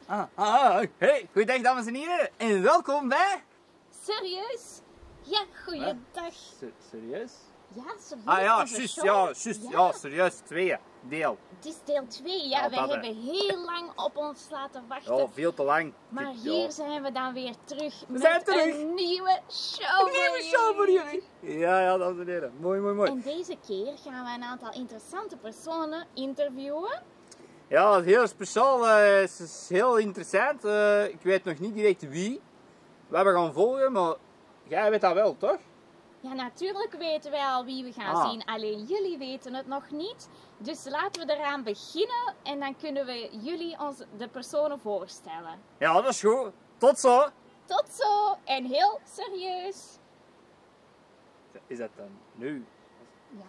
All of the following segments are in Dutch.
Hey, goeiedag dames en heren en welkom bij... Serieus? Ja, goeiedag. Serieus? Ja, serieus. Ah ja, onze juist, show. ja, serieus, 2 deel. Het is deel 2, ja. Ja, We dat, hè. hebben heel lang op ons laten wachten. Ja, veel te lang. Maar hier zijn we dan weer terug zijn terug. een nieuwe show voor jullie. Ja, dames en heren. Mooi. En deze keer gaan we een aantal interessante personen interviewen. Ja, het is heel speciaal. Het is heel interessant. Ik weet nog niet direct wie we hebben gaan volgen, maar jij weet dat wel, toch? Ja, natuurlijk weten wij al wie we gaan zien, alleen jullie weten het nog niet. Dus laten we eraan beginnen en dan kunnen we jullie de personen voorstellen. Ja, dat is goed. Tot zo. Tot zo en heel serieus. Is dat dan nu? Ja.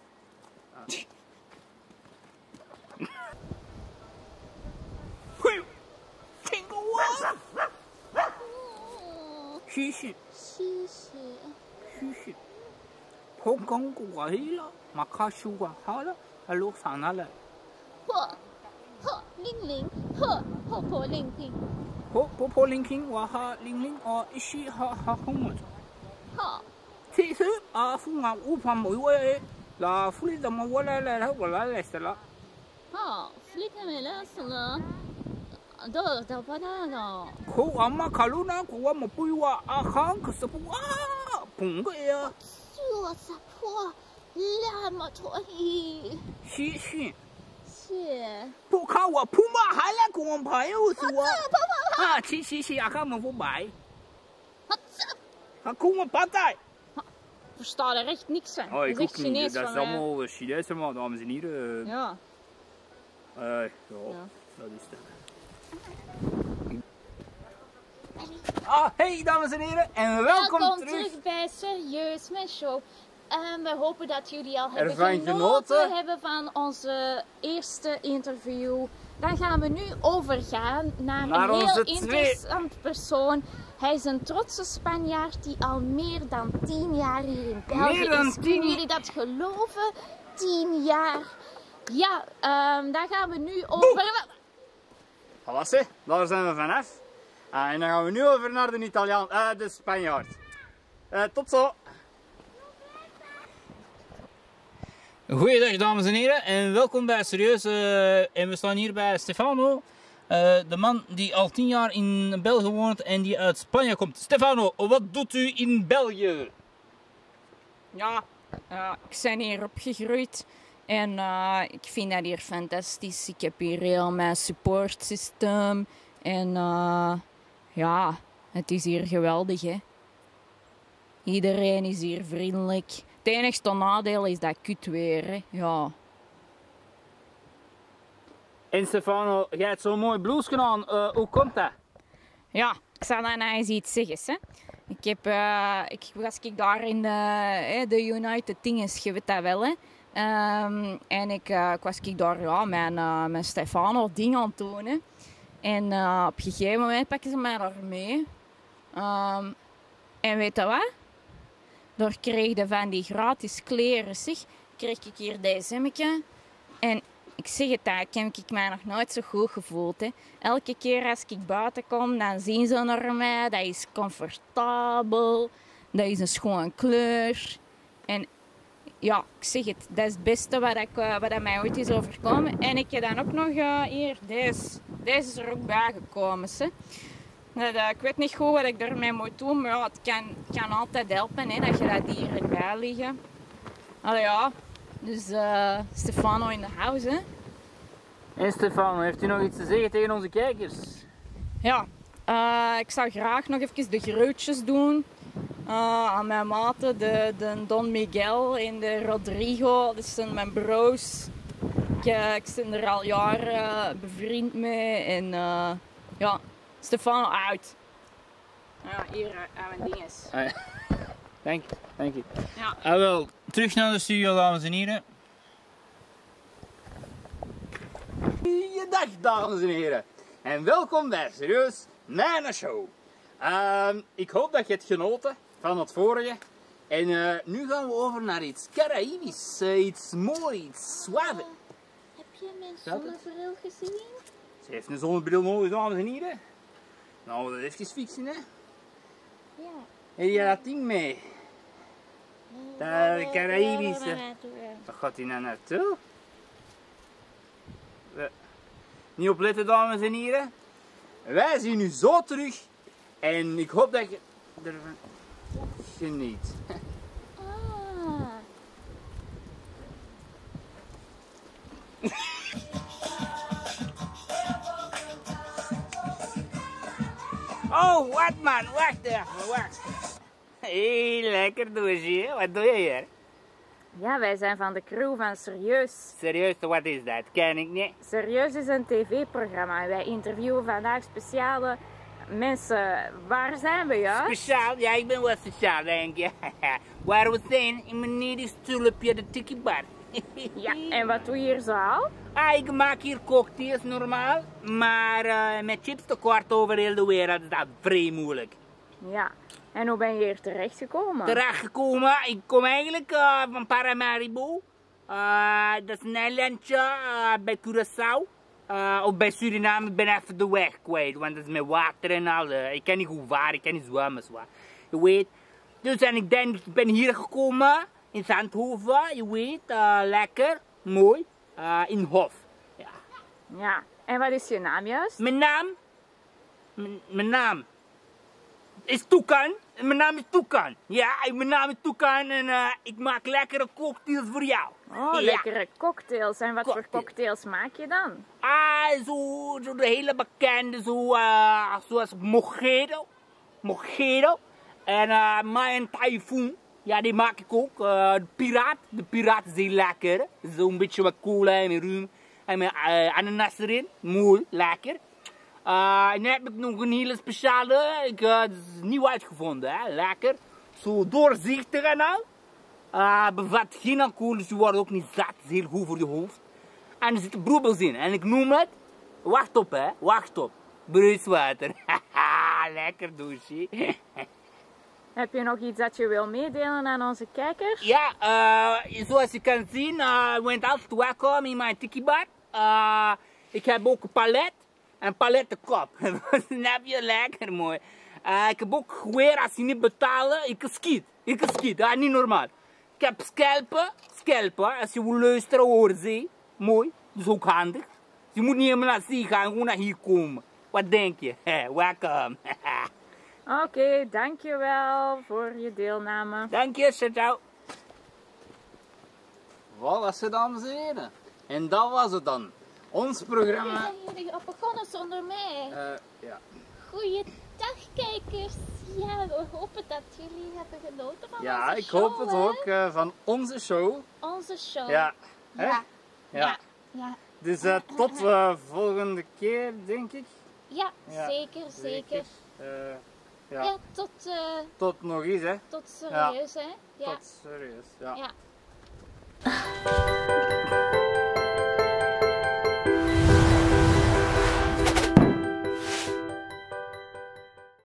Shishi. 谢谢。 Shishi. 我讲过了，马卡修过好了，还录上那了。 呵，玲玲，呵，婆玲玲， 婆玲玲，我和玲玲哦一起好红么子。 呵， 其实啊，父母无法没位，那父母怎么我来了，我来是了。 呵，flikken me les了。dat banana. 可我妈卡路那个我们不要啊，看可是不啊，碰个呀。 做啥破？那么多一。 谢谢。 谢。 不看我铺嘛，还来跟我朋友说。啊，谢啊，看我们不买。啊，跟我八代。 Versta er echt niks van. Oh, ik dat is ook echt niet. Chinees Dat is van mij. allemaal Chinees, maar dames en heren. Ja. Ja, dat is het. Hey dames en heren en welkom terug bij Serieus mijn show. We hopen dat jullie al hebben Ervan genoten hebben van onze eerste interview. Dan gaan we nu overgaan naar een heel interessant persoon. Hij is een trotse Spanjaard die al meer dan 10 jaar hier in België is. Kunnen jullie dat geloven? 10 jaar. Ja, daar gaan we nu over. Voilà, daar zijn we vanaf. En dan gaan we nu over naar de Italiaan, de Spanjaard. Tot zo! Goeiedag dames en heren en welkom bij Serieus. En we staan hier bij Stefano, de man die al 10 jaar in België woont en die uit Spanje komt. Stefano, wat doet u in België? Ja, ik ben hier opgegroeid en ik vind dat hier fantastisch. Ik heb hier heel mijn supportsysteem en ja, het is hier geweldig, hè. Iedereen is hier vriendelijk. Het enigste nadeel is dat kut weer, hè. Ja. En Stefano, jij hebt zo'n mooi blouseje aan. Hoe komt dat? Ja, ik zal dan eens iets zeggen, hè. Was ik daar in de United Dinges, je weet dat wel, hè. En ik was daar mijn Stefano ding aan het doen, hè. En op een gegeven moment pakken ze mij daar mee. En weet je wat? Daar kreeg je van die gratis kleren, zeg. Kreeg ik hier deze hemmetje. En ik zeg het, dat heb ik mij nog nooit zo goed gevoeld. Hè. Elke keer als ik buiten kom, dan zien ze naar mij. Dat is comfortabel. Dat is een schoon kleur. En ja, ik zeg het, dat is het beste wat mij ooit is overkomen. En ik heb dan ook nog hier deze. Deze is er ook bij gekomen. Ik weet niet goed wat ik ermee moet doen, maar ja, het kan altijd helpen, hè, dat je dat hier erbij liggen. Allee ja, dus Stefano in de house, hè. En Stefano, heeft u nog iets te zeggen tegen onze kijkers? Ja, ik zou graag nog even de groetjes doen aan mijn maten, de Don Miguel en de Rodrigo. Dat zijn mijn broers. Ik ben er al jaren bevriend mee en ja, Stefano uit. Ja, hier aan mijn dinges. Dank je. Ja. Wel, terug naar de studio dames en heren. Goeiedag dames en heren. En welkom bij Serieus mijn show. Ik hoop dat je hebt genoten van het vorige. En nu gaan we over naar iets Caraïbisch, iets moois, iets suave. Heb je mijn zonnebril gezien? Ze heeft een zonnebril nodig, dames en heren. Nou, dat even fixen, hè. Ja. Heb je dat ding mee? De Caribische. Waar gaat hij nou naartoe? Niet opletten, dames en heren. Wij zien u zo terug. En ik hoop dat je ervan geniet. Ah. Oh, wat man, wacht even, wacht. Hé, lekker doosje. Wat doe je hier? Ja, wij zijn van de crew van Serieus. Serieus, wat is dat? Ken ik niet. Serieus is een tv-programma. Wij interviewen vandaag speciale mensen. Waar zijn we juist? Speciaal? Ja, ik ben wel speciaal, denk je. Waar we zijn, in mijn Nederlands tulpje de tikkie-bar. Ja, en wat doe je hier zo al? Ah, ik maak hier cocktails normaal, maar met chips tekort over heel de wereld is dat vrij moeilijk. Ja, en hoe ben je hier terechtgekomen? Terechtgekomen, ik kom eigenlijk van Paramaribo. Dat is een eilandje bij Curaçao. Of bij Suriname, ik ben even de weg kwijt, want dat is met water en al. Ik kan niet goed varen, ik kan niet zwemmen, zwaar. Je weet. Dus en ik ben hier gekomen, in Zandhoven, je weet, lekker, mooi, in Hof. Ja. Ja, en wat is je naam juist? Mijn naam is Toucan. Mijn naam is Toucan. Ja, mijn naam is Toucan en ik maak lekkere cocktails voor jou. Oh, ja. lekkere cocktails. En wat voor Cocktail. cocktails maak je dan? Zo de hele bekende, zoals Mojito. Mojito. En Mayan Typhoon. Ja, die maak ik ook. De piraat is heel lekker. Zo'n beetje met cola en met rum. En met ananas erin. Mooi, lekker. En dan heb ik nog een hele speciale. Het is nieuw uitgevonden, hè. Lekker. Zo doorzichtig en al. Bevat geen alcohol, dus je wordt ook niet zat. Het is heel goed voor je hoofd. En er zitten broebels in. En ik noem het... Wacht op, hè. Wacht op. Bruiswater. Lekker douche. Heb je nog iets dat je wil meedelen aan onze kijkers? Ja, zoals je kan zien, je bent altijd welkom in mijn tikkie-bar. Ik heb ook een palet. Een palettenkop. Snap je? Lekker mooi. Ik heb ook geweer, als je niet betalen, ik schiet. Niet normaal. Ik heb schelpen. Als je wil luisteren, hoor ze. Mooi, dat is ook handig. Je moet niet helemaal naar zee gaan, gewoon naar hier komen. Wat denk je? Welkom. Oké, dankjewel voor je deelname. Dank je, ciao. Voilà, dames en heren. En dat was het dan. Ons programma. Zijn jullie al begonnen zonder mij? Ja. Goeiedag kijkers. Ja, we hopen dat jullie hebben genoten van Ja, onze ik show. hoop het ook van onze show. Onze show. Ja. Hè? Ja. Ja. Ja. Dus tot volgende keer, denk ik. Ja, Ja, zeker. Ja. Ja, Tot nog eens, hè. tot serieus, hè? Ja. Tot serieus, ja. Ja.